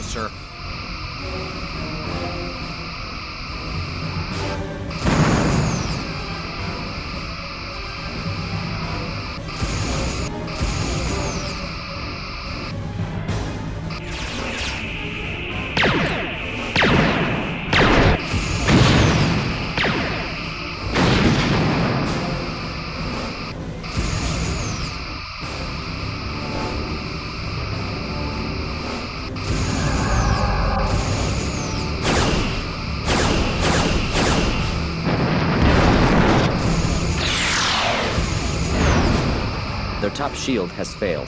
sir. Their top shield has failed.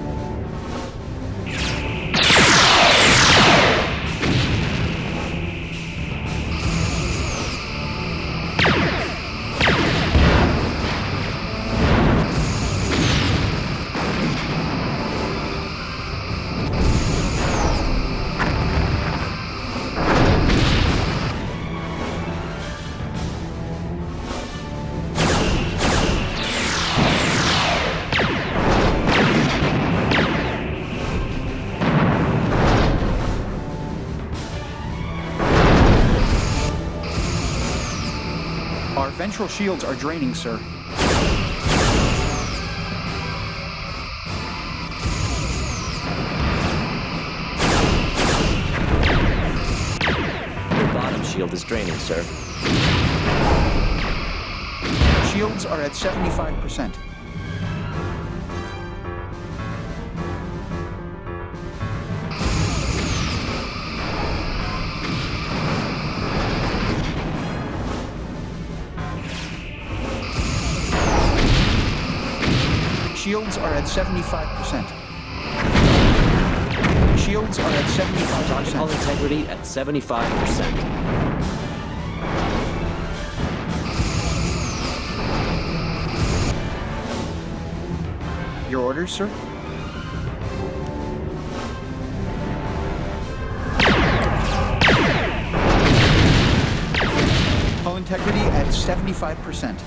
Our ventral shields are draining, sir. Your bottom shield is draining, sir. Shields are at 75%. Shields are at 75%. Shields are at 75%. Hull integrity at 75%. Your orders, sir? Hull integrity at 75%.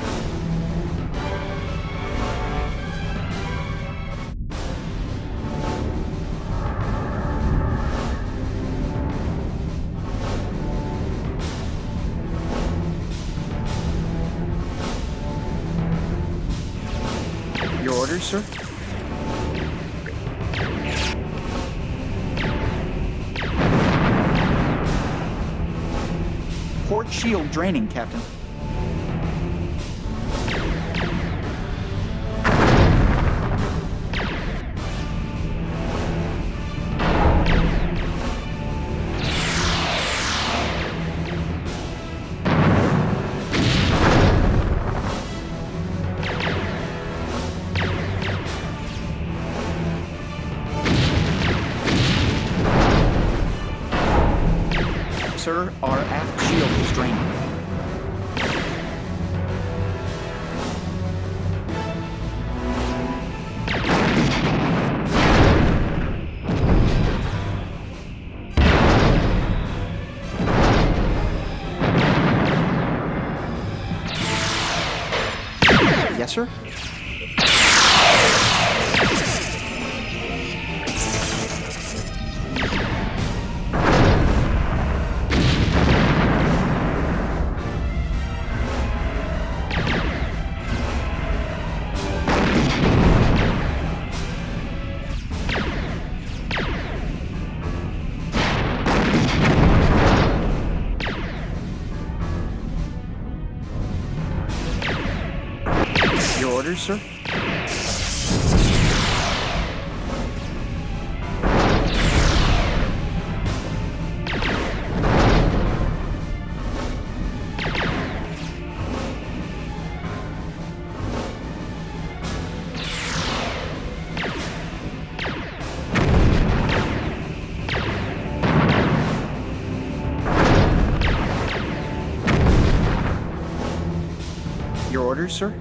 Your orders, sir? Port shield draining, Captain. Sir, our aft shield is draining. Yes, sir? Your orders, sir? Your orders, sir?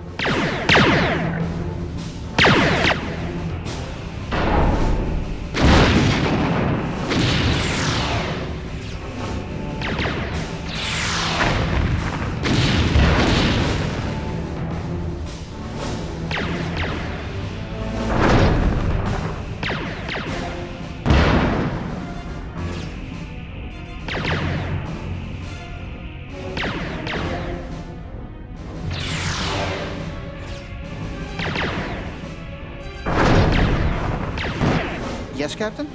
Yes, Captain?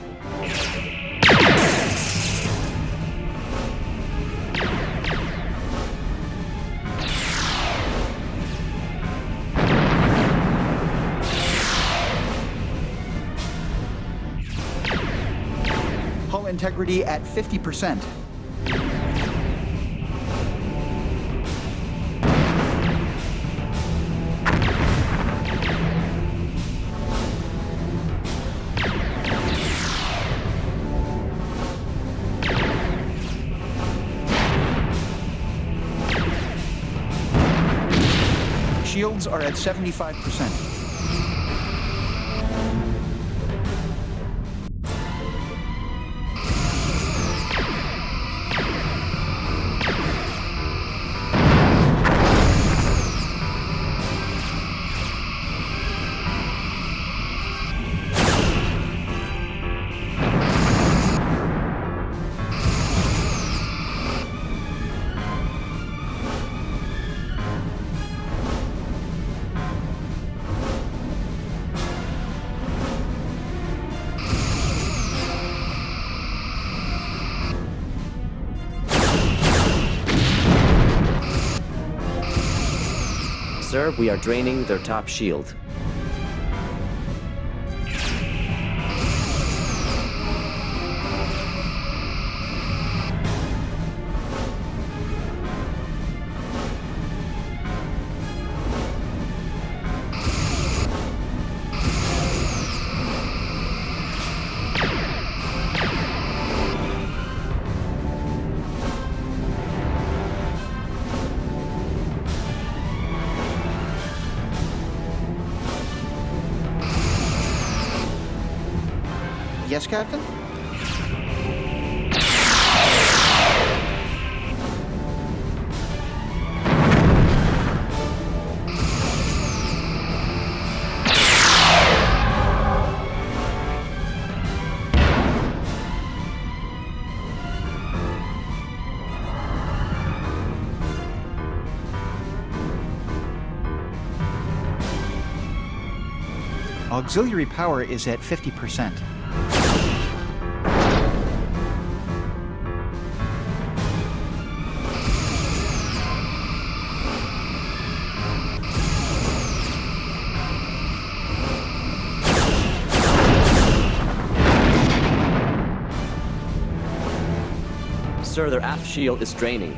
Hull integrity at 50%. Shields are at 75%. Sir, we are draining their top shield. Yes, Captain? Auxiliary power is at 50%. Sir, their aft shield is draining.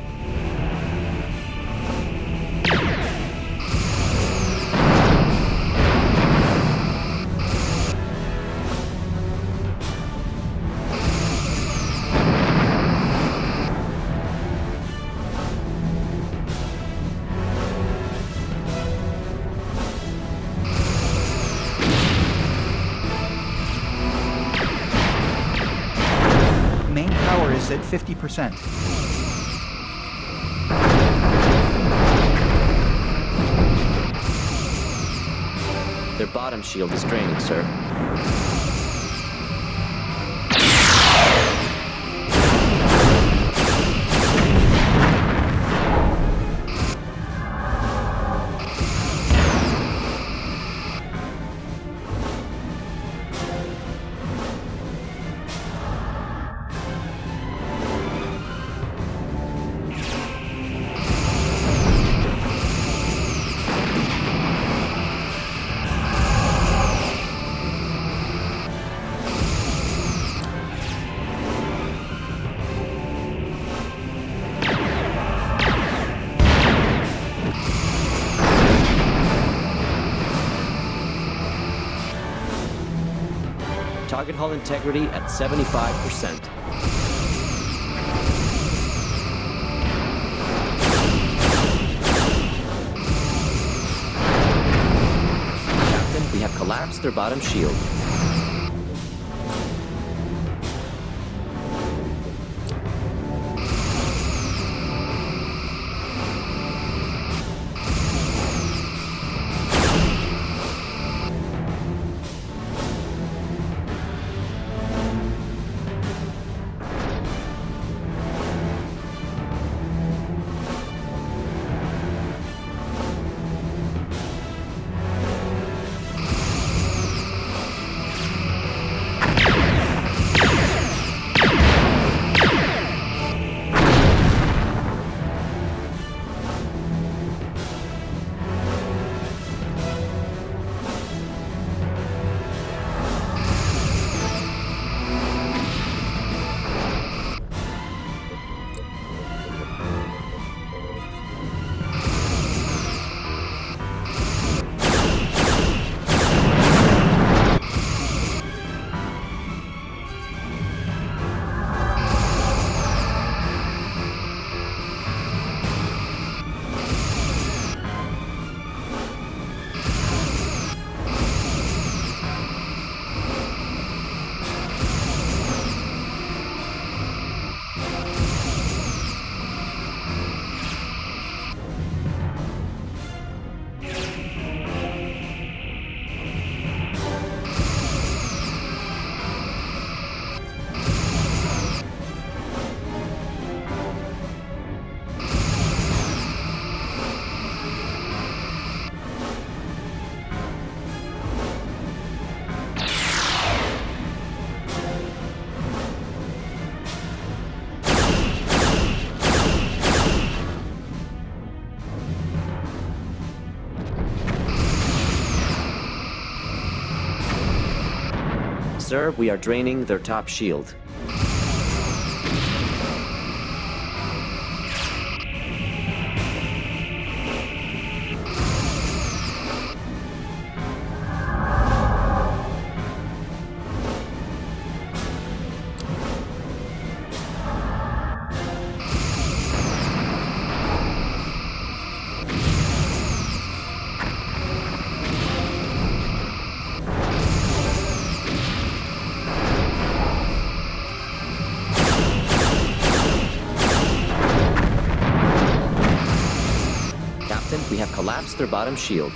Main power is at 50%. Their bottom shield is draining, sir. Target hull integrity at 75%. Captain, we have collapsed their bottom shield. Sir, we are draining their top shield. We have collapsed their bottom shield.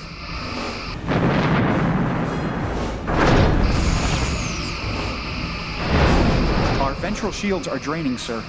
Our ventral shields are draining, sir.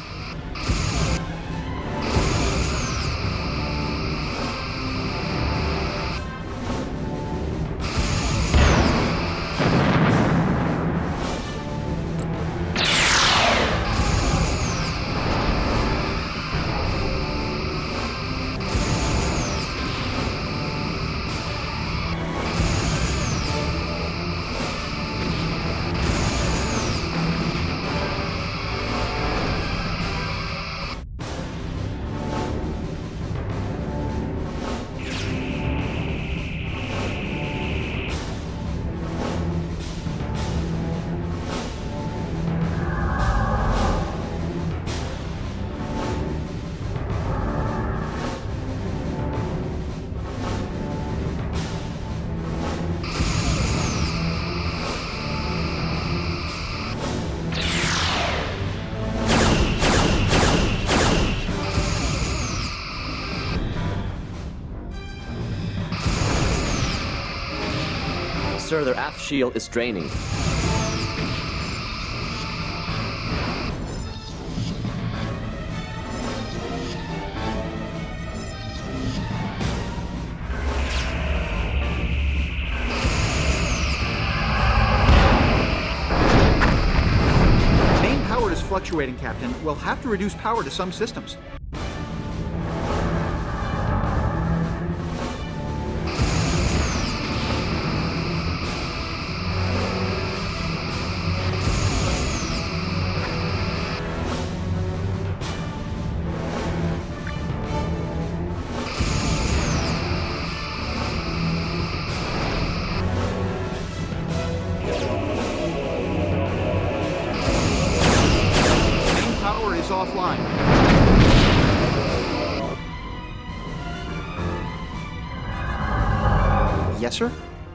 Sir, their aft shield is draining. Main power is fluctuating, Captain. We'll have to reduce power to some systems. Offline. Yes, sir?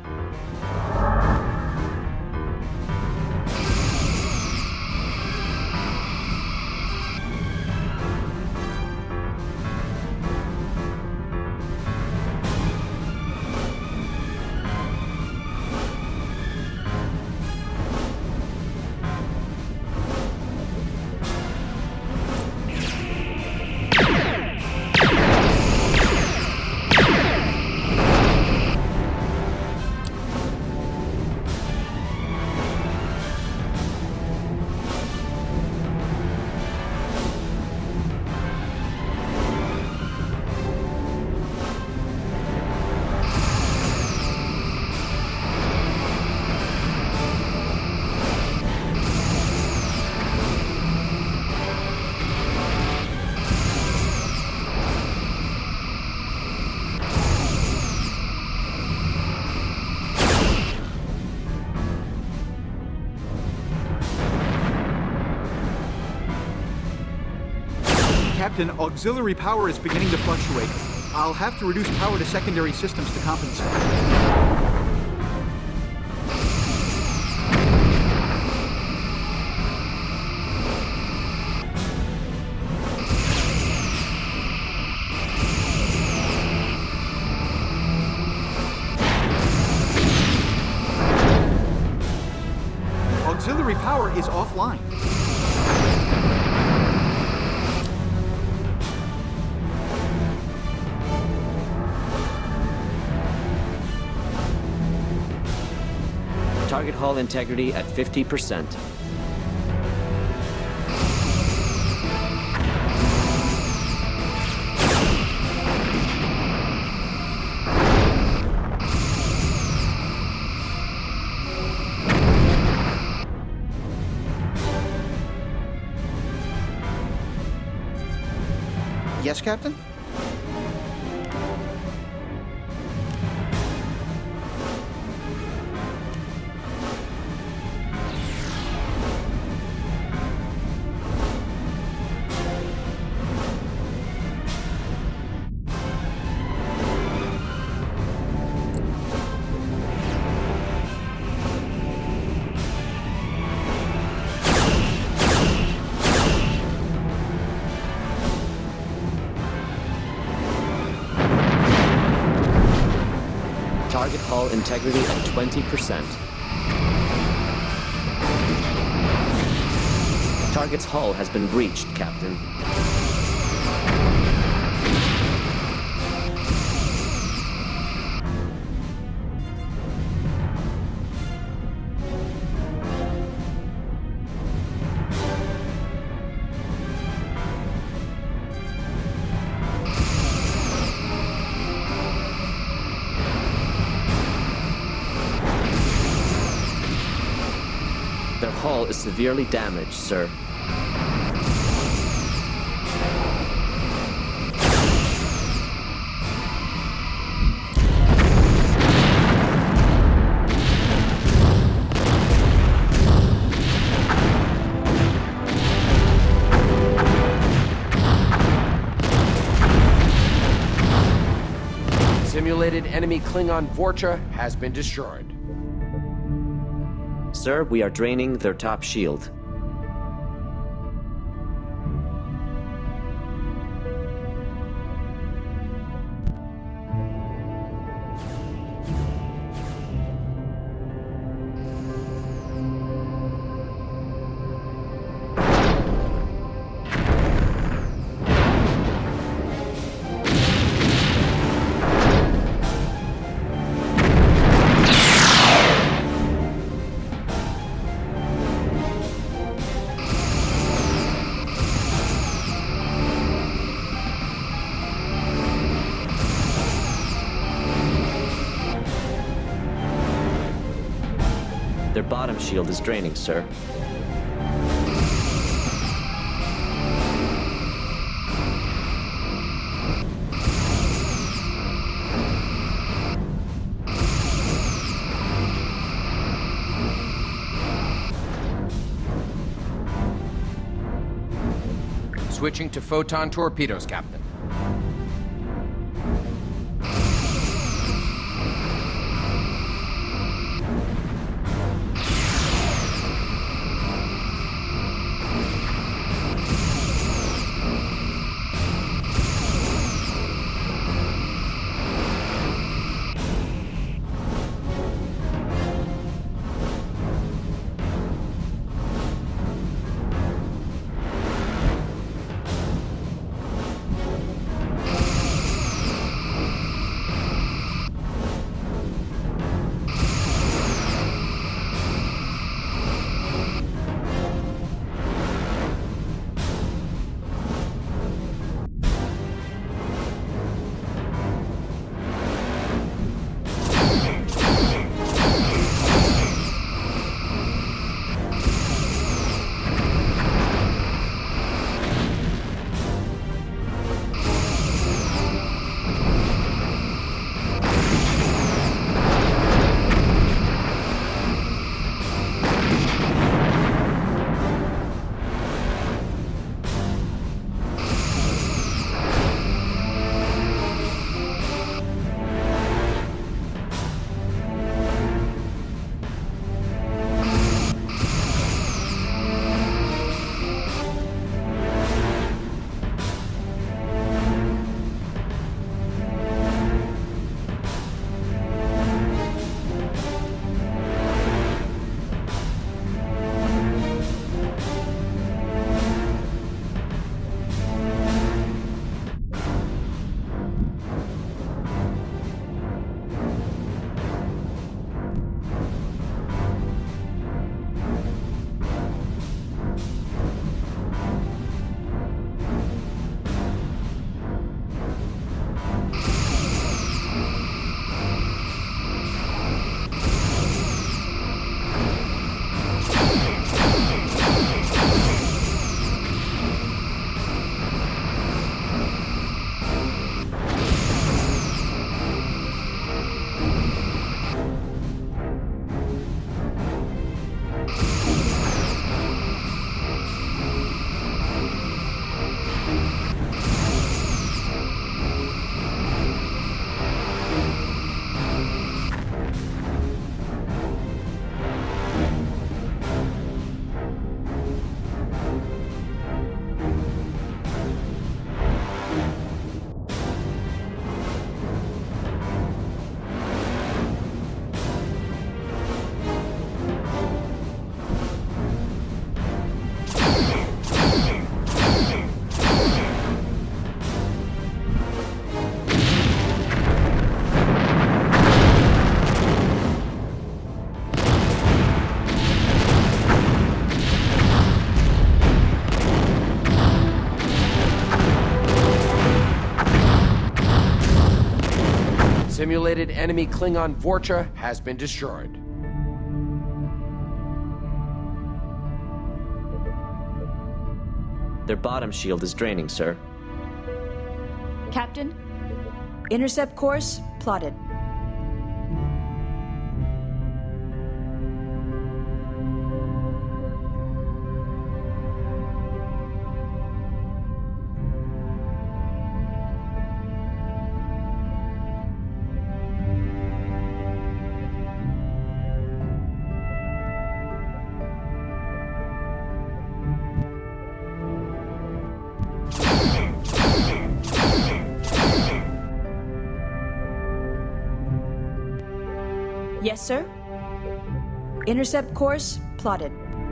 Captain, auxiliary power is beginning to fluctuate. I'll have to reduce power to secondary systems to compensate. Auxiliary power is offline. Target hull integrity at 50%. Yes, Captain? Target hull integrity at 20%. Target's hull has been breached, Captain. Their hull is severely damaged, sir. Simulated enemy Klingon Vorcha has been destroyed. Sir, we are draining their top shield. Their bottom shield is draining, sir. Switching to photon torpedoes, Captain. Simulated enemy Klingon Vorcha has been destroyed. Their bottom shield is draining, sir. Captain, intercept course plotted. Yes, sir. Intercept course plotted.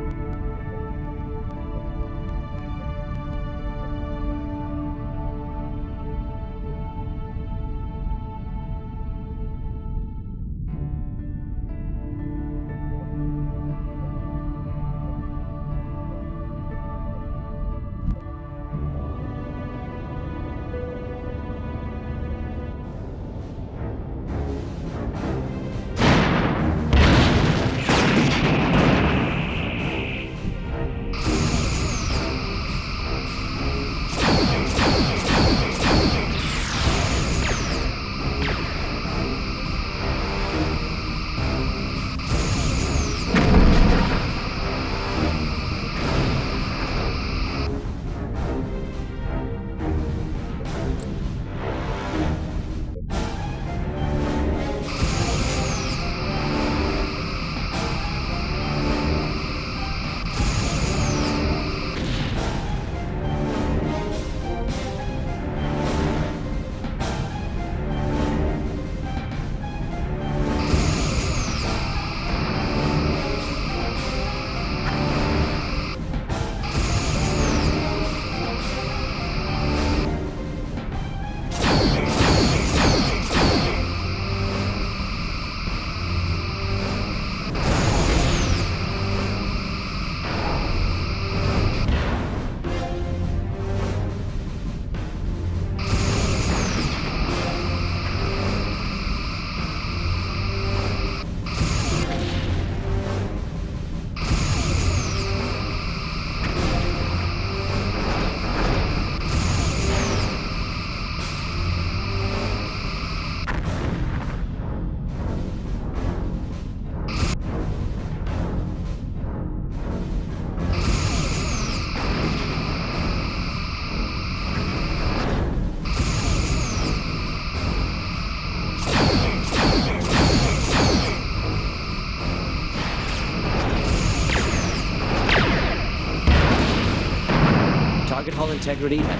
Target hull integrity at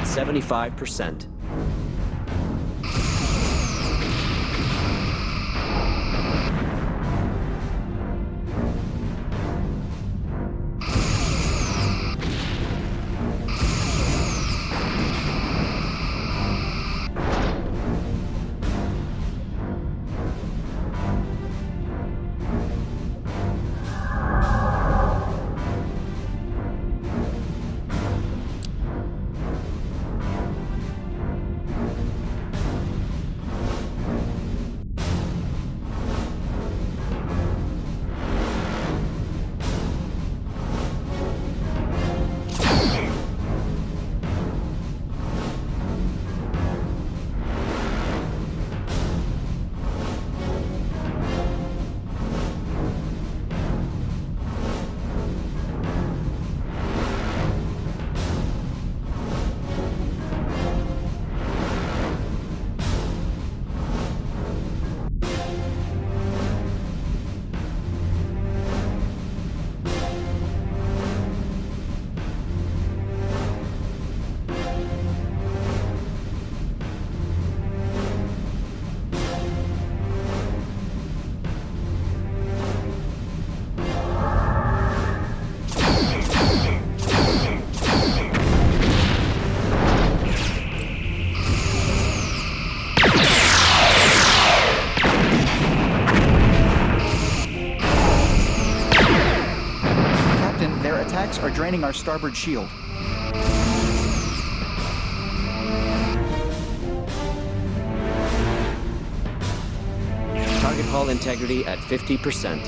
75%. Are draining our starboard shield. Target hull integrity at 50%.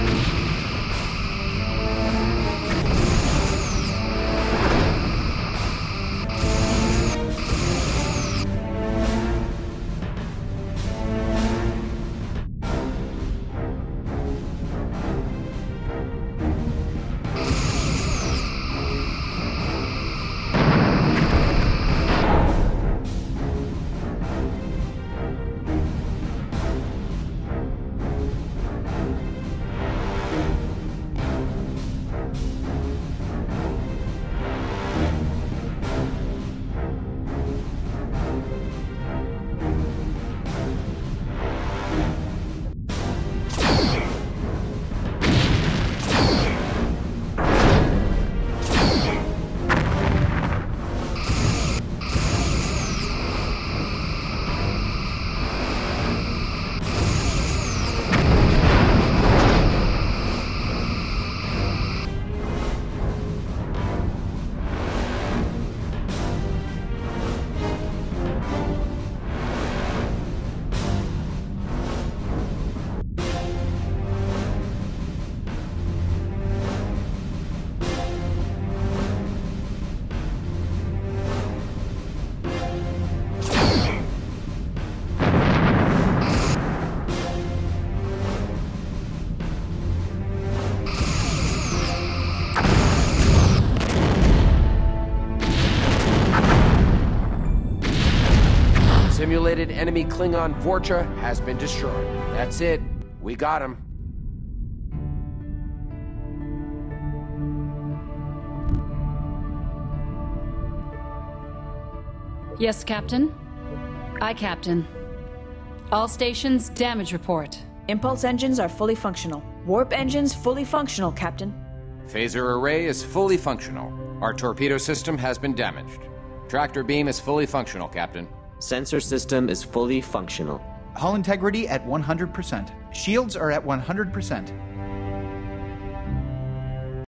Simulated enemy Klingon Vorcha has been destroyed. That's it. We got him. Yes, Captain. Aye, Captain. All stations, damage report. Impulse engines are fully functional. Warp engines fully functional, Captain. Phaser array is fully functional. Our torpedo system has been damaged. Tractor beam is fully functional, Captain. Sensor system is fully functional. Hull integrity at 100%. Shields are at 100%.